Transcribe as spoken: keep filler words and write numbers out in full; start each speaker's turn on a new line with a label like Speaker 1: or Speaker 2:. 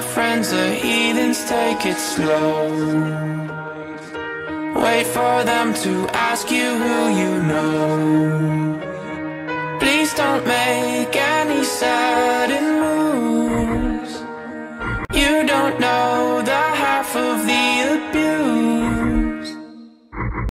Speaker 1: friends are heathens, take it slow. Wait for them to ask you who you know. Please don't make any sense.